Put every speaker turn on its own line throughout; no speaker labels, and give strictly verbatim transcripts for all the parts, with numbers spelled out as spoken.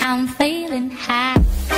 I'm feeling high.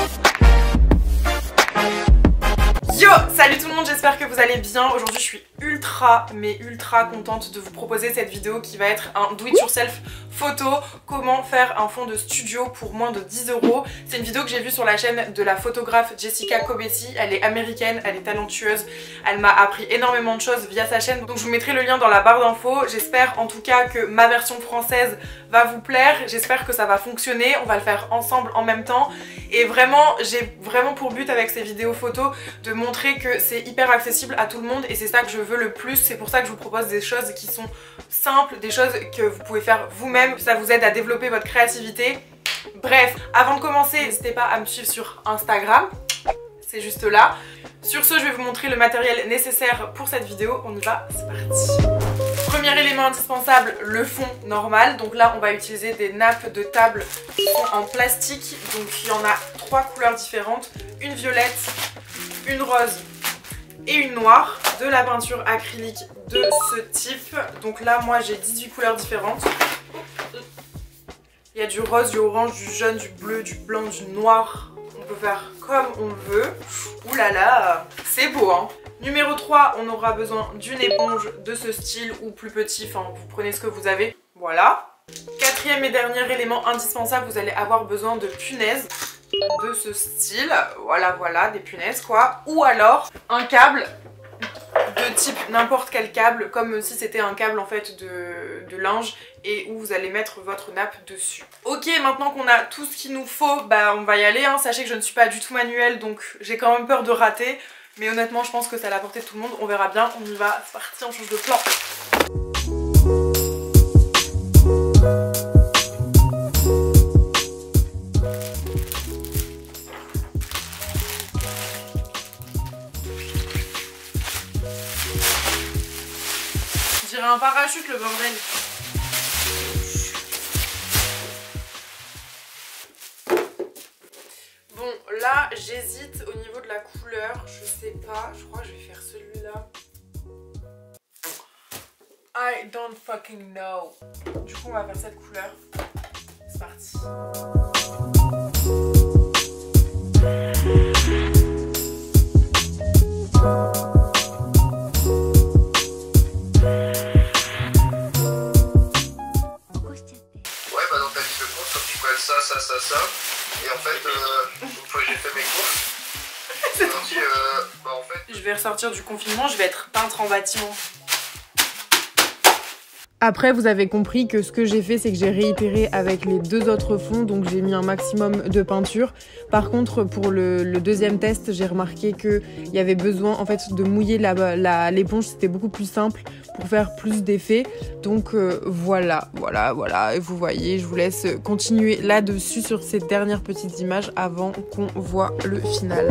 Yo, salut tout le monde, j'espère que vous allez bien. Aujourd'hui je suis ultra mais ultra contente de vous proposer cette vidéo qui va être un do it yourself photo, comment faire un fond de studio pour moins de dix euros. C'est une vidéo que j'ai vue sur la chaîne de la photographe Jessica Cobetti. Elle est américaine, elle est talentueuse, elle m'a appris énormément de choses via sa chaîne, donc je vous mettrai le lien dans la barre d'infos. J'espère en tout cas que ma version française va vous plaire, j'espère que ça va fonctionner, on va le faire ensemble en même temps. Et vraiment, j'ai vraiment pour but avec ces vidéos photos de montrer que c'est hyper accessible à tout le monde et c'est ça que je veux le plus. C'est pour ça que je vous propose des choses qui sont simples, des choses que vous pouvez faire vous-même, ça vous aide à développer votre créativité. Bref, avant de commencer, n'hésitez pas à me suivre sur Instagram, c'est juste là. Sur ce, je vais vous montrer le matériel nécessaire pour cette vidéo, on y va, c'est parti. Premier élément indispensable, le fond normal. Donc là on va utiliser des nappes de table qui sont en plastique. Donc il y en a trois couleurs différentes, une violette, une rose et une noire. De la peinture acrylique de ce type. Donc là moi j'ai dix-huit couleurs différentes. Il y a du rose, du orange, du jaune, du bleu, du blanc, du noir. On peut faire comme on veut. Ouh là là, c'est beau hein. Numéro trois, on aura besoin d'une éponge de ce style ou plus petit, enfin vous prenez ce que vous avez, voilà. Quatrième et dernier élément indispensable, vous allez avoir besoin de punaises de ce style, voilà voilà, des punaises quoi. Ou alors un câble de type n'importe quel câble, comme si c'était un câble en fait de, de linge et où vous allez mettre votre nappe dessus. Ok, maintenant qu'on a tout ce qu'il nous faut, bah on va y aller hein. Sachez que je ne suis pas du tout manuelle donc j'ai quand même peur de rater. Mais honnêtement je pense que c'est à la portée de tout le monde, on verra bien, on y va, c'est parti, on change de plan. Je dirais un parachute le bordel. Bon là j'hésite au niveau de la couleur, je sais pas, je crois que je vais faire celui-là. I don't fucking know. Du coup on va faire cette couleur. C'est parti.
Ouais bah dans ta liste de courses, comme tu peux être ça, ça, ça, ça. Et en fait, euh, une fois que j'ai fait mes courses, j'ai dit, euh, bah en fait...
Je vais ressortir du confinement, je vais être peintre en bâtiment. Après vous avez compris que ce que j'ai fait c'est que j'ai réitéré avec les deux autres fonds, donc j'ai mis un maximum de peinture. Par contre pour le, le deuxième test j'ai remarqué qu'il y avait besoin en fait de mouiller la, la, l'éponge, c'était beaucoup plus simple pour faire plus d'effets. Donc euh, voilà, voilà, voilà, et vous voyez, je vous laisse continuer là-dessus sur ces dernières petites images avant qu'on voit le final.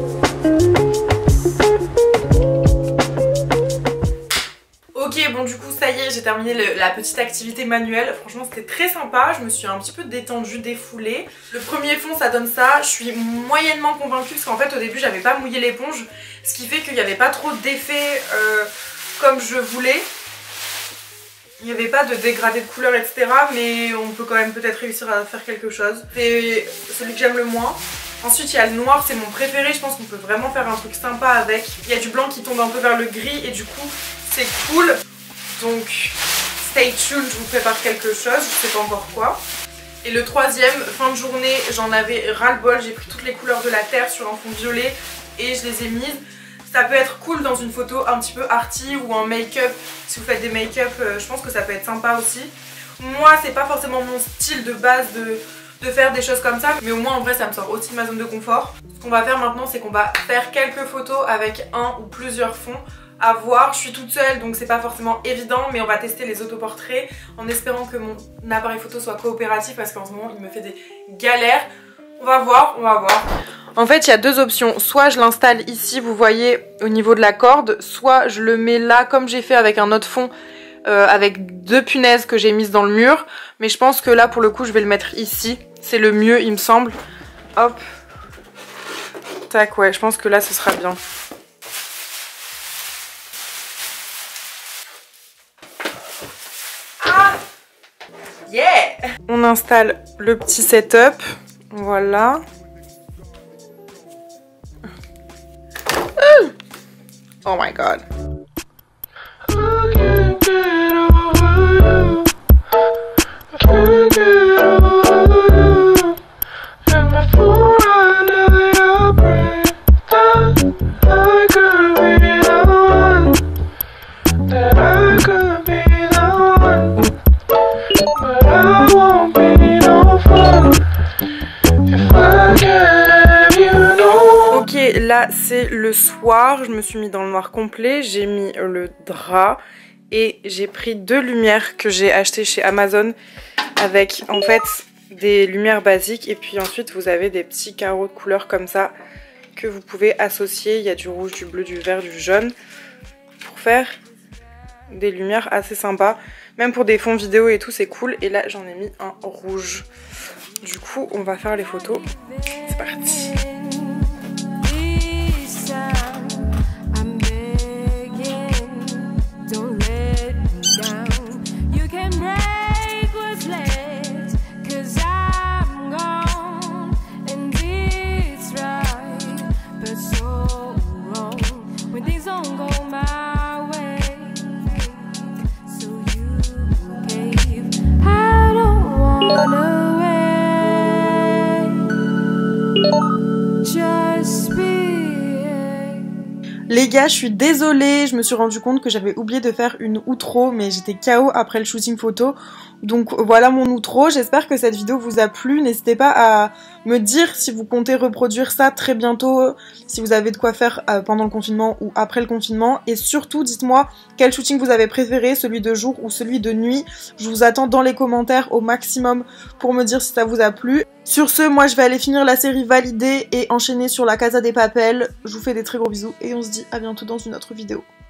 Ok, bon du coup ça y est, j'ai terminé le, la petite activité manuelle. Franchement c'était très sympa, je me suis un petit peu détendue, défoulée. Le premier fond ça donne ça, je suis moyennement convaincue parce qu'en fait au début j'avais pas mouillé l'éponge, ce qui fait qu'il n'y avait pas trop d'effet euh, comme je voulais. Il n'y avait pas de dégradé de couleur et cetera. Mais on peut quand même peut-être réussir à faire quelque chose. C'est celui que j'aime le moins. Ensuite il y a le noir, c'est mon préféré, je pense qu'on peut vraiment faire un truc sympa avec. Il y a du blanc qui tombe un peu vers le gris et du coup c'est cool. Donc stay tuned, je vous prépare quelque chose, je sais pas encore quoi. Et le troisième, fin de journée, j'en avais ras le bol, j'ai pris toutes les couleurs de la terre sur un fond violet et je les ai mises. Ça peut être cool dans une photo un petit peu arty ou en make-up. Si vous faites des make-up, je pense que ça peut être sympa aussi. Moi c'est pas forcément mon style de base de... de faire des choses comme ça, mais au moins en vrai ça me sort aussi de ma zone de confort. Ce qu'on va faire maintenant c'est qu'on va faire quelques photos avec un ou plusieurs fonds à voir. Je suis toute seule donc c'est pas forcément évident, mais on va tester les autoportraits en espérant que mon appareil photo soit coopératif parce qu'en ce moment il me fait des galères. On va voir, on va voir. En fait il y a deux options, soit je l'installe ici vous voyez au niveau de la corde, soit je le mets là comme j'ai fait avec un autre fond. Euh, avec deux punaises que j'ai mises dans le mur, mais je pense que là pour le coup je vais le mettre ici, c'est le mieux il me semble. Hop, tac, ouais, je pense que là ce sera bien. Ah, yeah. On installe le petit setup, Voilà. Oh my god. Ok, là c'est le soir, je me suis mis dans le noir complet, j'ai mis le drap et j'ai pris deux lumières que j'ai achetées chez Amazon avec en fait des lumières basiques et puis ensuite vous avez des petits carreaux de couleur comme ça que vous pouvez associer, il y a du rouge, du bleu, du vert, du jaune pour faire des lumières assez sympas, même pour des fonds vidéo et tout c'est cool. Et là j'en ai mis un rouge, du coup on va faire les photos, c'est parti. Les gars, je suis désolée, je me suis rendu compte que j'avais oublié de faire une outro, mais j'étais K O après le shooting photo. Donc voilà mon outro, j'espère que cette vidéo vous a plu. N'hésitez pas à me dire si vous comptez reproduire ça très bientôt, si vous avez de quoi faire pendant le confinement ou après le confinement. Et surtout, dites-moi quel shooting vous avez préféré, celui de jour ou celui de nuit. Je vous attends dans les commentaires au maximum pour me dire si ça vous a plu. Sur ce, moi je vais aller finir la série validée et enchaîner sur la Casa de Papel. Je vous fais des très gros bisous et on se dit à bientôt dans une autre vidéo.